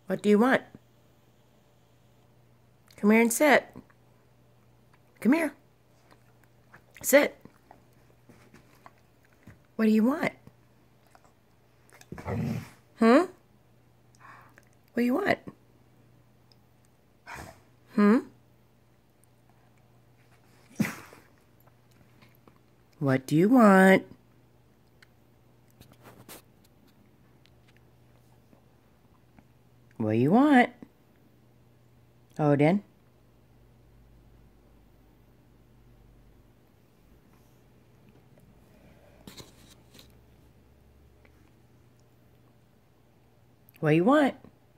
What do you want? Come here and sit. Come here. Sit. What do you want? What do you want? What do you want? What do you want? Odin? What do you want?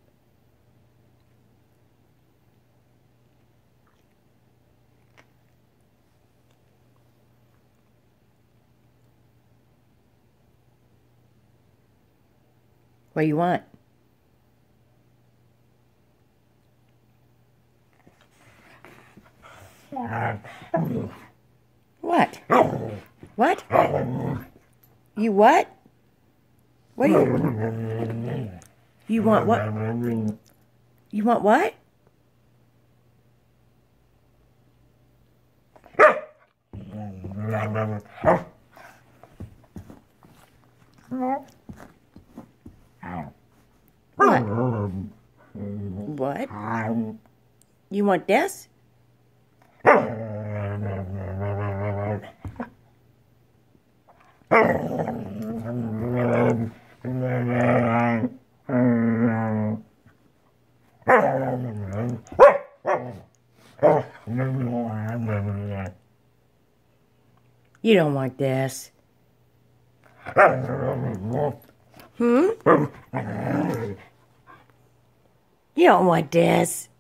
What do you want? What? What? You what? What do you... You want what? You want what? What? What? You want this? You don't want this. You don't want this.